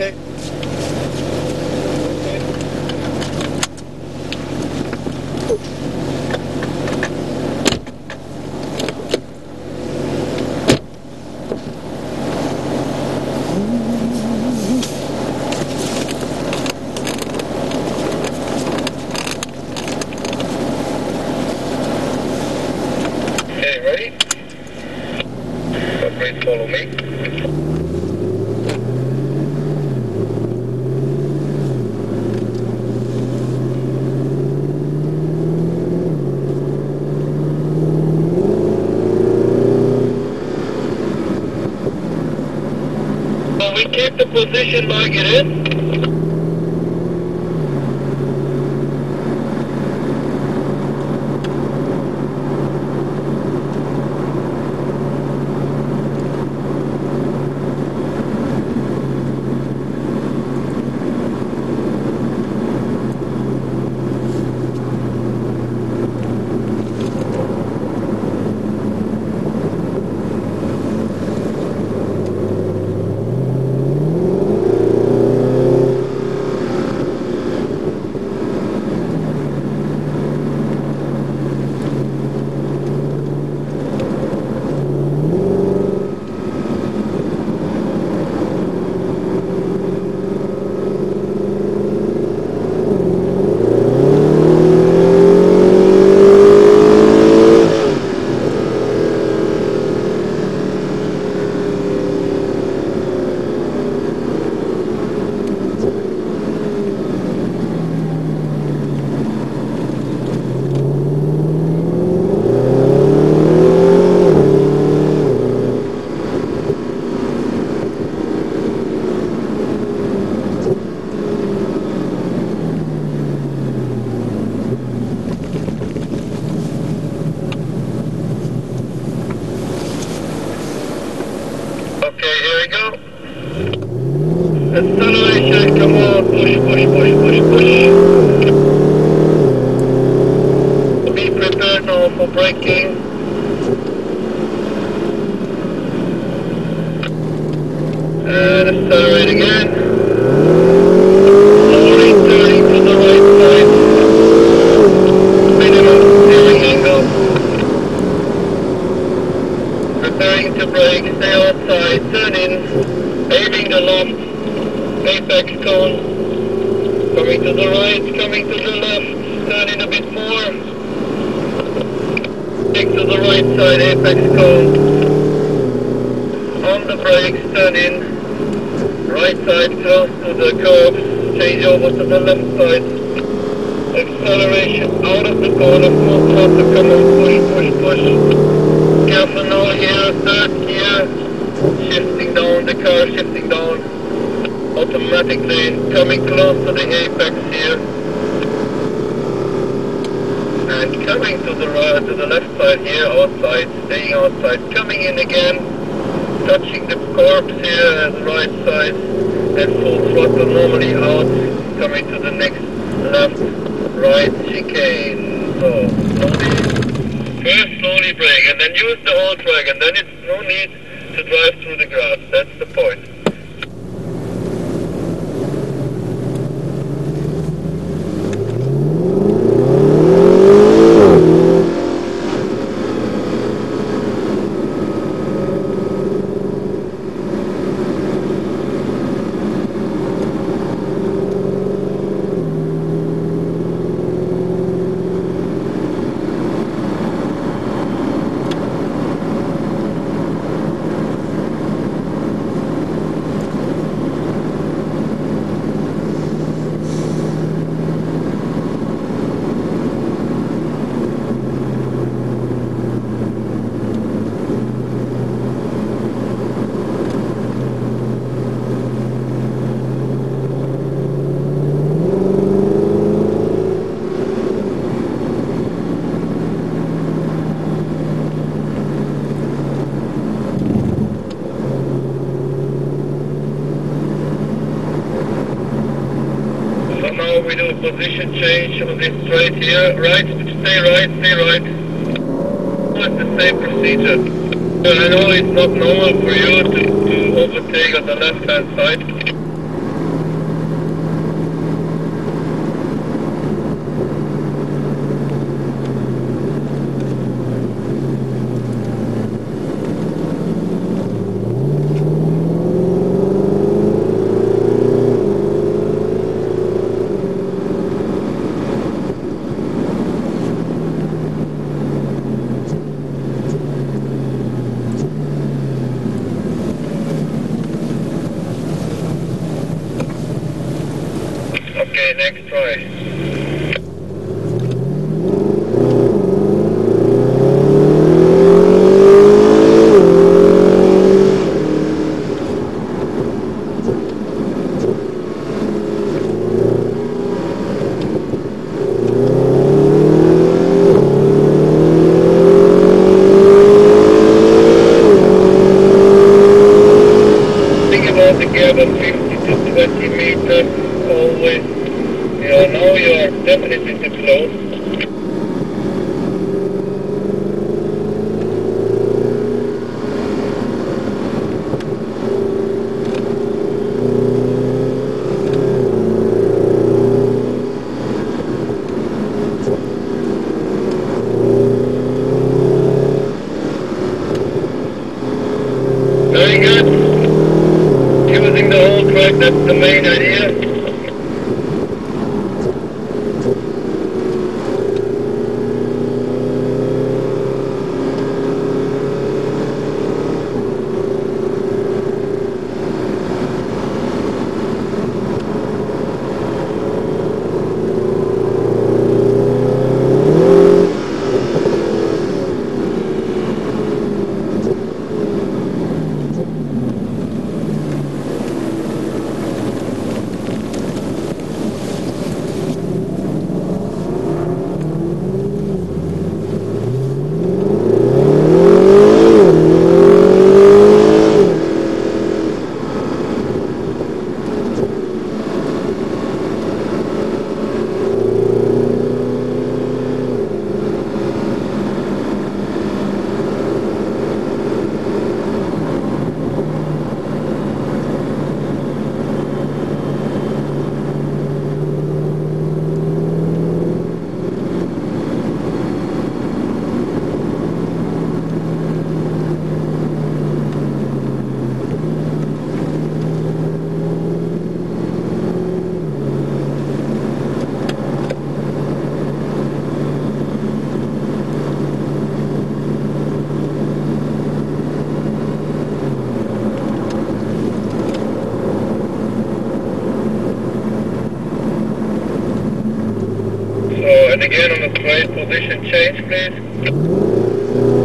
Okay. Okay, ready? Please follow me. So we keep the position like it is. Okay, here we go. Acceleration, come on, push, push, push, push, push. Be prepared now for braking. And accelerate again. Slowly turning to the right side. Minimum steering angle. Preparing to brake, stay outside, turn in. Aiming the left. Apex cone. Coming to the right, coming to the left. Turn in a bit more. Take to the right side, apex cone. On the brakes, turn in. Right side, close to the curve. Change over to the left side. Acceleration out of the corner, full throttle, come on, push, push, push. Careful now here, third gear. Shifting down, the car shifting down. Automatically coming close to the apex here. And coming to the right, to the left side here, outside, staying outside, coming in again, touching the corpse here at the right side, and full throttle normally out, coming to the next left, right chicane. So, first slowly brake, and then use the whole track, and then it's no need to drive through the grass, that's the point. Now we do a position change on this straight here. Right, stay right, stay right. It's the same procedure. I know it's not normal for you to overtake on the left hand side. next try. Together 50 to 20 meters always. Now you are definitely too close. Very good. Using the whole track, that's the main idea. And again on the straight position change, please.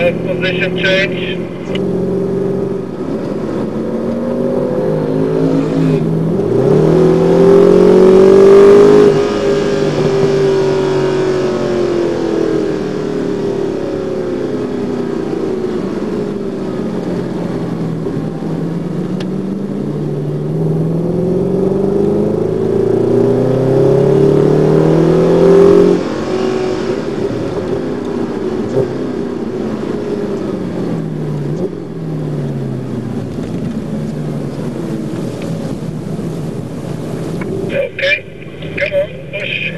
position change. Okay, come on, push.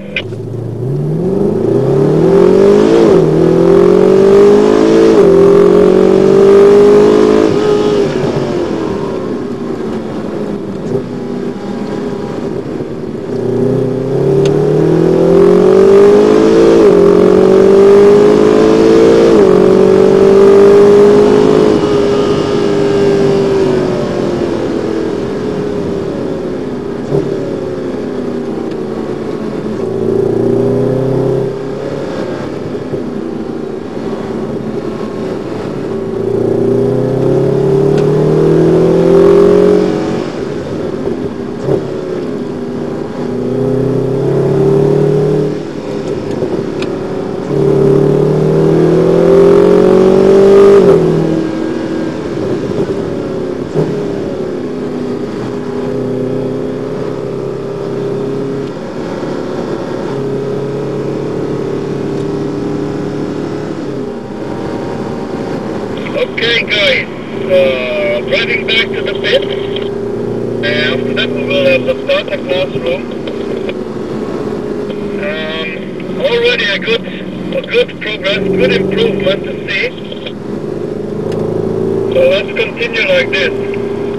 Okay guys, driving back to the pit. After that we will have the starter classroom. Already a good progress, good improvement to see. So let's continue like this.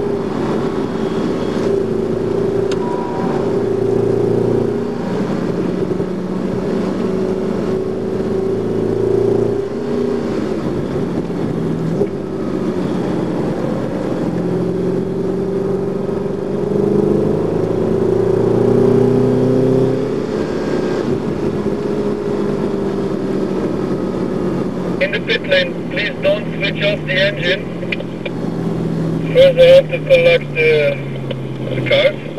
In the pit lane, please don't switch off the engine. First I have to collect the cars.